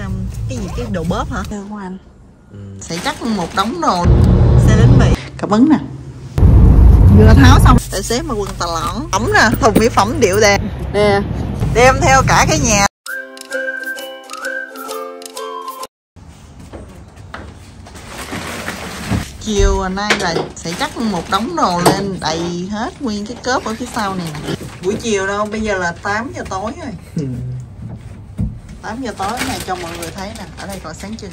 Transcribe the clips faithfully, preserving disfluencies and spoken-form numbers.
um, cái gì cái đồ bóp hả? Được của anh. Ừ. Sẽ chắc một đống đồ xe đến Mỹ. Cảm ơn nè. Vừa tháo xong tài xế mà quần tà lõn ống nè, thùng mỹ phẩm điệu đà nè, đem theo cả cái nhà. Chiều nay là sẽ chắc một đống đồ lên đầy hết nguyên cái cốp ở phía sau này. Buổi chiều đâu, bây giờ là tám giờ tối rồi. tám giờ tối này cho mọi người thấy nè, ở đây còn sáng trưng.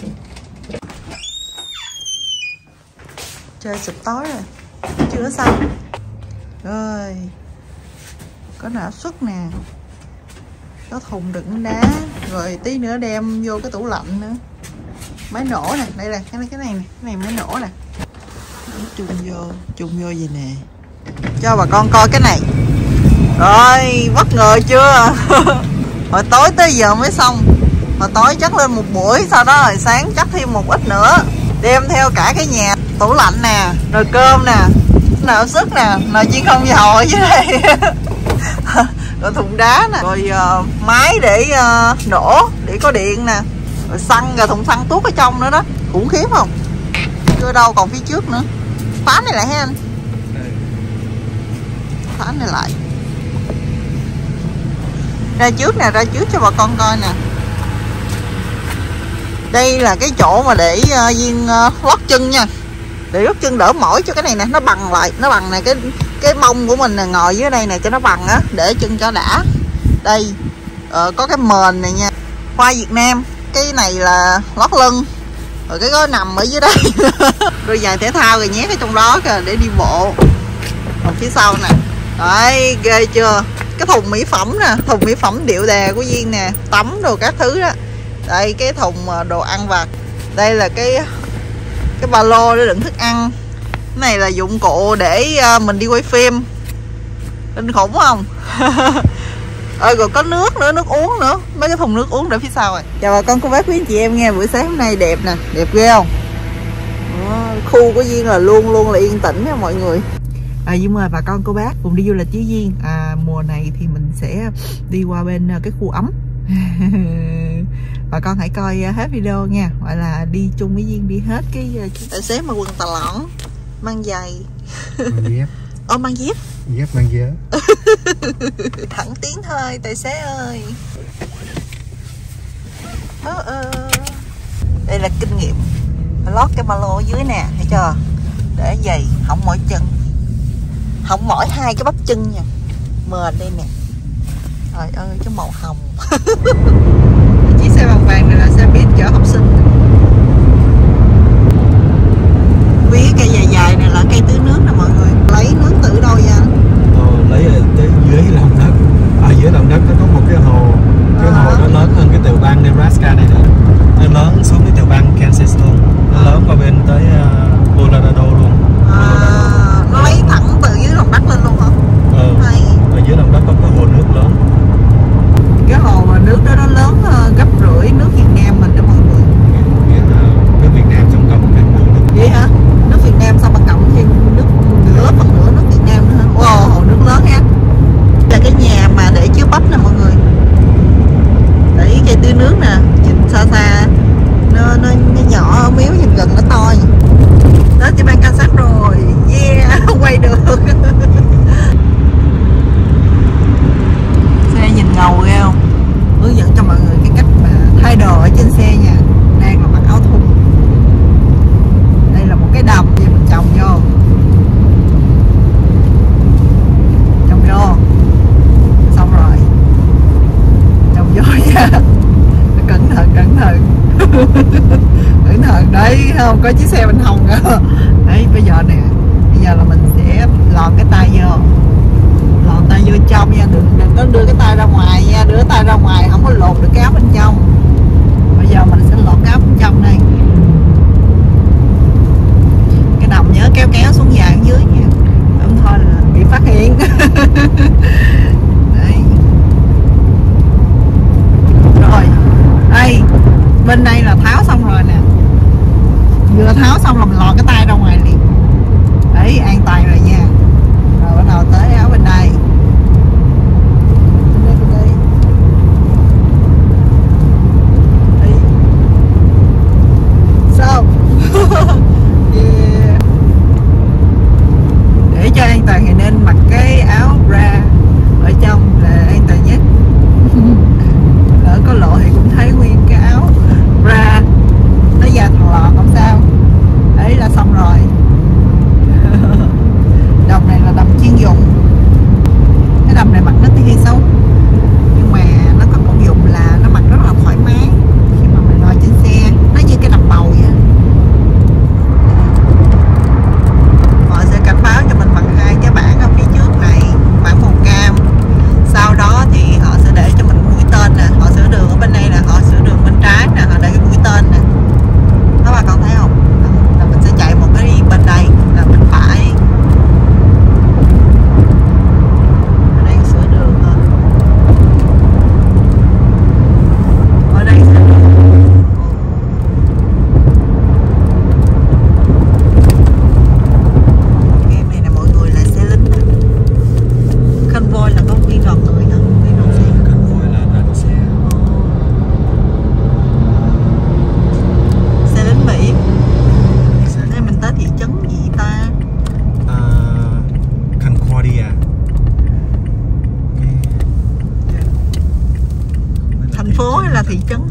Trời sụp tối rồi, chưa xong. Rồi có nã suất nè, có thùng đựng đá, rồi tí nữa đem vô cái tủ lạnh nữa. Máy nổ nè, đây là cái này cái này nè, cái này máy nổ nè. Chung vô, chung vô gì nè. Cho bà con coi cái này. Rồi, bất ngờ chưa? Hồi tối tới giờ mới xong. Hồi tối chắc lên một buổi, sau đó rồi sáng chắc thêm một ít nữa. Đem theo cả cái nhà, tủ lạnh nè, rồi cơm nè, nồi sức nè, nồi chiên không dầu ở dưới đây. Rồi thùng đá nè, rồi uh, máy để uh, nổ, để có điện nè. Rồi xăng, rồi thùng xăng tuốt ở trong nữa đó. Khủng khiếp không? Chưa đâu, còn phía trước nữa. Phá này lại hả anh? Phá này lại. Ra trước nè, ra trước cho bà con coi nè. Đây là cái chỗ mà để uh, viên uh, lót chân nha. Để lót chân đỡ mỏi cho cái này nè, nó bằng lại, nó bằng này cái cái mông của mình nè, ngồi dưới đây nè cho nó bằng á, để chân cho đã. Đây uh, có cái mền này nha, hoa Việt Nam. Cái này là lót lưng, rồi cái gói nằm ở dưới đây. Đôi giày thể thao rồi nhét ở trong đó kìa, để đi bộ. Còn phía sau nè, đấy ghê chưa. Cái thùng mỹ phẩm nè, thùng mỹ phẩm điệu đà của Duyên nè, tắm đồ các thứ đó. Đây cái thùng đồ ăn vặt. Đây là cái cái ba lô để đựng thức ăn. Cái này là dụng cụ để mình đi quay phim. Kinh khủng không? Ờ, rồi có nước nữa, nước uống nữa. Mấy cái thùng nước uống để phía sau rồi. Chào bà con cô bác quý anh chị em nghe. Buổi sáng hôm nay đẹp nè, đẹp ghê không? Đó, khu của Duyên là luôn luôn là yên tĩnh nha mọi người. À, Duyên mời bà con cô bác cùng đi du lịch với Duyên. À, mùa này thì mình sẽ đi qua bên cái khu ấm. Bà con hãy coi hết video nha. Gọi là đi chung với Duyên đi hết cái tài xế mà quần tà lõn, mang giày, mang dép. Ô mang dép. Dép mang dép. Thẳng tiến thôi tài xế ơi. Ơ ơ. Đây là kinh nghiệm. Lót cái ba lô ở dưới nè, thấy chưa? Để giày không mỏi chân. Không mỏi hai cái bắp chân nha. Mền đây nè. Trời ơi cái màu hồng. Chiếc xe bằng vàng này là xe buýt chở học sinh. Quý cây dài dài này là cây tưới nước nè mọi người. Lấy nước từ đâu vậy anh? Ờ, lấy tới dưới lòng đất. Ở dưới lòng đất nó có một cái hồ. Cái à. hồ nó lớn hơn cái tiểu bang Nebraska này nữa. Nó lớn xuống cái tiểu bang Kansas luôn. Nó à. lớn qua bên tới uh, Colorado luôn. À, nó lấy thẳng từ dưới lòng đất lên luôn hả? Ừ. Hay. Ở dưới lòng đất có cái hồ nước lớn. Cái hồ mà nước đó nó lớn uh, gấp rưỡi nước Việt Nam mình đó mọi người. Nghĩa là nước Việt Nam xong cộng thêm nước. Vậy hả? Nước Việt Nam xong mà cộng thêm nước nửa phần nửa nước Việt Nam nữa hả? Wow, hồ nước lớn ha. Là cái nhà mà để chứa bắp nè mọi người. Để cây tưới nước nè, nhìn xa xa nó nó, nó nhỏ miếu, nhìn gần nó to. Đó chỉ ban Kansas rồi. Yeah, không quay được. Xe nhìn ngầu ghê không? Hướng dẫn cho mọi người cái cách mà thay đồ ở trên xe nha. Đang là mặc áo thun. Đây là một cái đầm để mình trồng vô. Trồng vô. Xong rồi. Trồng vô nha. Cẩn thận, cẩn thận. Cẩn thận đấy, không có chiếc xe bên hông nữa. Đấy bây giờ nè. Bây giờ là mình sẽ lọt cái tay vô. Lọt tay vô trong nha, đừng, đừng có đưa cái tay ra ngoài nha. Đưa cái tay ra ngoài không có lột được cái áo bên trong. Bây giờ mình sẽ lột cái áo bên trong đây. Cái đầm nhớ kéo kéo xuống dài ở dưới nha, không thôi là bị phát hiện. Đấy. Rồi đây bên đây là tháo xong rồi nè. Vừa tháo xong là mình lọt cái tay ra ngoài liền. Đấy, an toàn rồi nha. Rồi bắt đầu tới áo bên đây. Bên đây, bên đây.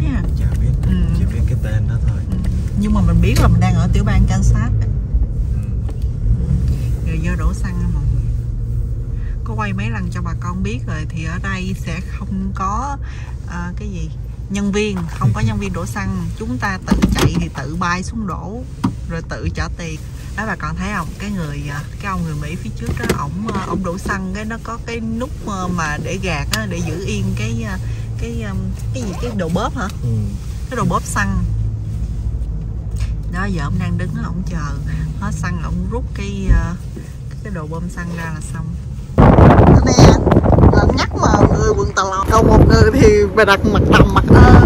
ha. Chả biết, ừ. chỉ biết cái tên đó thôi. ừ. Nhưng mà mình biết là mình đang ở tiểu bang Kansas. ừ. Rồi do đổ xăng á mọi người. Có quay mấy lần cho bà con biết rồi. Thì ở đây sẽ không có uh, cái gì nhân viên, không có nhân viên đổ xăng. Chúng ta tự chạy thì tự bay xuống đổ rồi tự trả tiền. Đó bà con thấy không, cái người cái ông người Mỹ phía trước đó, ổng ổng đổ xăng, cái nó có cái nút mà để gạt á, để giữ yên cái cái cái gì, cái đồ bóp hả? ừ. Cái đồ bóp xăng đó. Giờ ông đang đứng đó, ổng chờ hết xăng, ổng rút cái cái đồ bơm xăng ra là xong. Nè, là nhắc mà người quần tàu lò, còn một người thì bà đặt mặt đầm mặt ơn.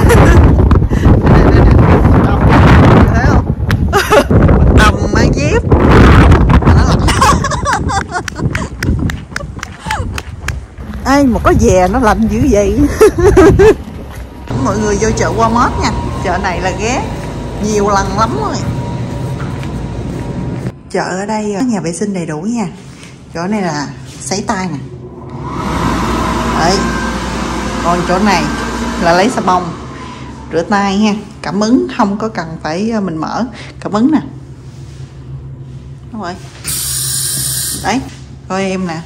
Thấy không? Đầm mang dép ê, một có dè nó lạnh dữ vậy. Mọi người vô chợ Walmart nha. Chợ này là ghé nhiều lần lắm rồi. Chợ ở đây có nhà vệ sinh đầy đủ nha. Chỗ này là sấy tay nè. Đấy. Còn chỗ này là lấy xà bông rửa tay nha. Cảm ứng, không có cần phải mình mở cảm ứng nè. Đúng rồi. Đấy, coi em nè.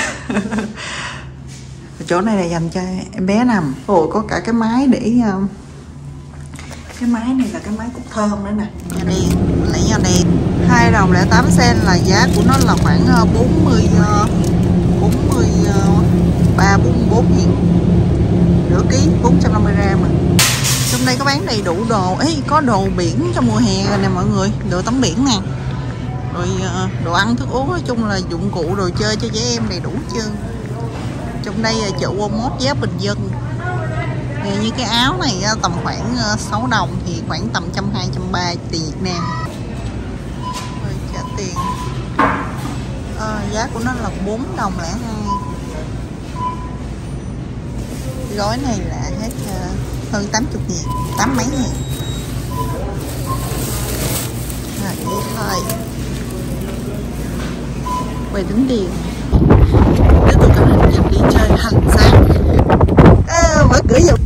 Chỗ này là dành cho em bé nằm. Ồ, có cả cái máy để cái máy này là cái máy cúc thơm nữa nè. Nhà đèn, mình lấy nhà đèn hai đồng lẻ tám sen là giá của nó là khoảng bốn mươi bốn mươi ba bốn mươi bốn nghìn, nửa ký, bốn trăm năm mươi gram mà. Trong đây có bán đầy đủ đồ. Ê, có đồ biển cho mùa hè rồi nè mọi người, đồ tắm biển nè, rồi đồ ăn thức uống, nói chung là dụng cụ đồ chơi cho trẻ em đầy đủ chưa. Trong đây chợ Walmart giá bình dân. Như cái áo này tầm khoảng sáu đồng thì khoảng tầm trăm hai trăm ba tiền Việt Nam. Rồi trả tiền. À, giá của nó là bốn đồng lẻ hai. Gói này là hết hơn tám mươi nghìn, tám mấy nghìn. Rồi vậy thôi. Quay tính tiền. Tiếp tục các hành trình đi chơi hành xác. À, mở cửa vô.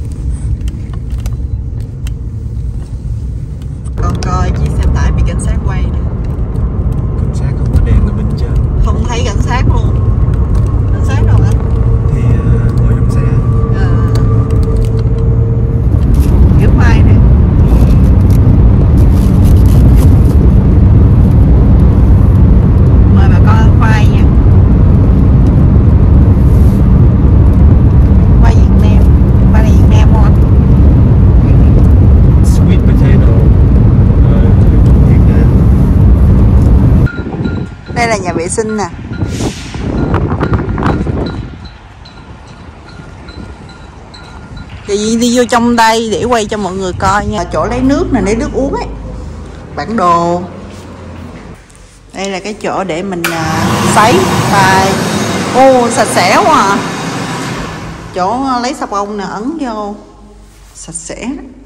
Còn coi chiếc xe tải bị cảnh sát quay nè. Cảnh sát không có đèn ở bên trên. Không thấy cảnh sát luôn. Cảnh sát đâu hả? Thì uh, ngồi trong xe. À. Kiểu vai nè. Mời bà con khoai nha. Khoai Việt Nam. Khoai này Việt Nam không? Sweet potato uh, Việt Nam. Đây là nhà vệ sinh nè. Thì đi vô trong đây để quay cho mọi người coi nha. Chỗ lấy nước nè, lấy nước uống ấy. Bản đồ. Đây là cái chỗ để mình uh, sấy tay. Ô, sạch sẽ quá à. Chỗ lấy xà bông nè, ấn vô. Sạch sẽ.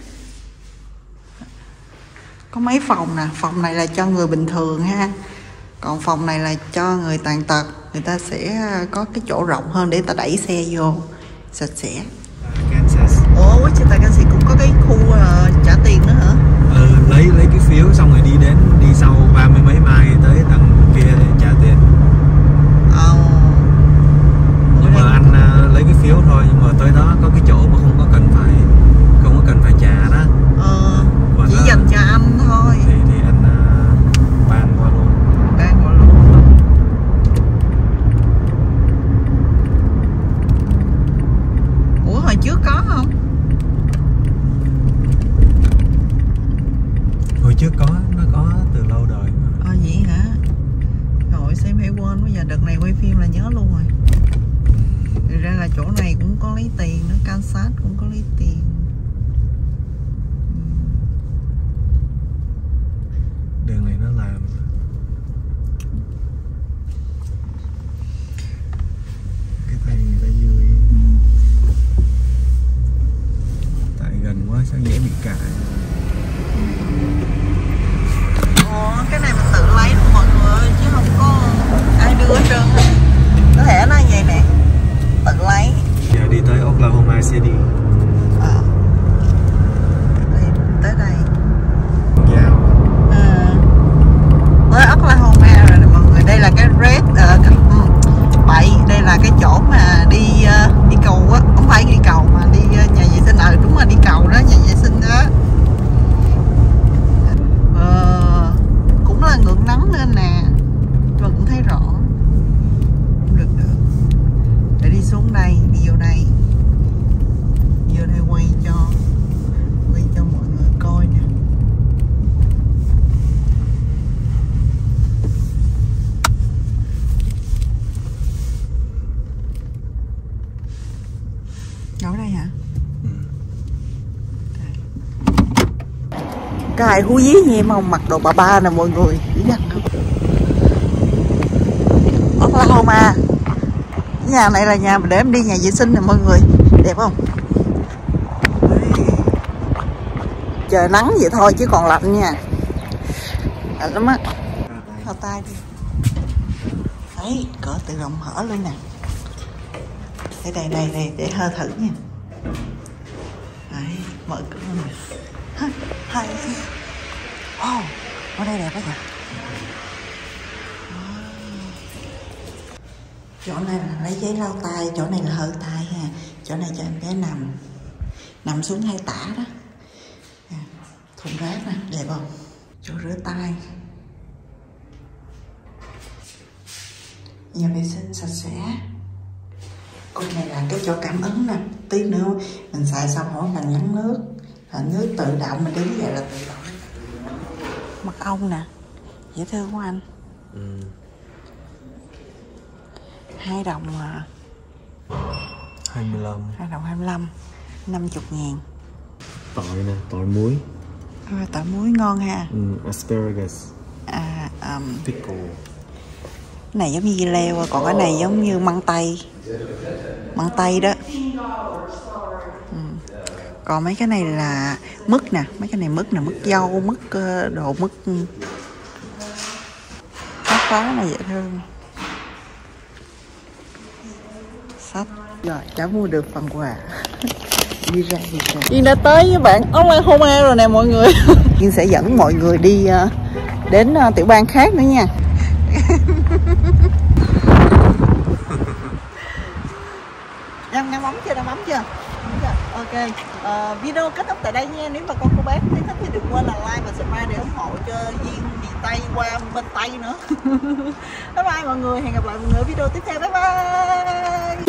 Có mấy phòng nè. Phòng này là cho người bình thường ha. Còn phòng này là cho người tàn tật. Người ta sẽ có cái chỗ rộng hơn để ta đẩy xe vô. Sạch sẽ. Kansas. Ủa, Wichita Kansas cũng có cái khu uh, trả tiền nữa hả? Ừ, lấy lấy cái phiếu xong rồi đi đến, đi sau ba mươi mấy mai tới tầng kia để trả tiền. Ờ. Nhưng mà anh uh, lấy cái phiếu thôi, nhưng mà tới đó có cái chỗ mà không có cần phải không có cần phải trả đó. Ờ. Mà Chỉ nó, dành cho anh thôi. Thì thì anh uh, ban qua luôn. Ban qua luôn. Ủa hồi trước có không? Hồi trước có, nó có từ lâu đời mà. Ờ vậy hả? Rồi xem hay quên quá, giờ đợt này quay phim là nhớ luôn rồi. Thực ra là chỗ này cũng có lấy tiền nữa, Kansas cũng có lấy tiền. Đường này nó làm cái tay người ta vui. Tại gần quá sao dễ bị cãi. Ồ, cái này mình tự lấy luôn mọi người ơi, chứ không có ai đưa hết trơn. Có thể nó vậy nè, tự lấy. Giờ đi tới Oklahoma City. À. Có ai hú dí như em không? Mặc đồ bà ba nè mọi người. Dí dằn không? Oklahoma. Nhà này là nhà để em đi nhà vệ sinh nè mọi người. Đẹp không? Trời nắng vậy thôi chứ còn lạnh nha. Lạnh lắm á. Thao tay đi. Đấy, cửa tự động mở luôn nè. Đây đây đây đây để hơi thử nha. Đấy, mở cửa nè. Hai. Oh, ở đây đẹp quá vậy. Chỗ này là lấy giấy lau tay, chỗ này là hở tay ha. Chỗ này cho em bé nằm. Nằm xuống hai tả đó. Thùng rác nè, đẹp không? Chỗ rửa tay. Nhà vệ sinh sạch sẽ. Con này là cái chỗ cảm ứng nè. Tí nữa mình xài xong mỗi lần nhắn nước là nước tự động, mình đứng vậy là tự động. Mật ong nè, dễ thương quá anh. Ừ. Hai đồng à. hai mươi lăm. Hai đồng hai mươi lăm. Năm chục ngàn. Tỏi nè, tỏi muối. À, tỏi muối ngon ha. Ừ, asparagus. À, um, pickle. Cái này giống như dưa leo, còn cái này giống như măng tây. Măng tây đó. Ừ. Còn mấy cái này là mứt nè, mấy cái này mứt nè, mứt dâu, mứt đồ mứt. Sách lá này dễ thương. Sách. Rồi, cháu mua được phần quà. Đi ra đi ra. Duyên đã tới với bạn Oklahoma rồi nè mọi người. Duyên sẽ dẫn mọi người đi uh, đến uh, tiểu bang khác nữa nha. Em đang bấm chưa? Đang bấm chưa? Ok. Uh, video kết thúc tại đây nha. Nếu mà con cô bác thấy thích thì đừng quên là like và subscribe để ủng hộ cho Duyên miền Tây qua bên Tây nữa. Bye bye mọi người. Hẹn gặp lại mọi người ở video tiếp theo. Bye bye.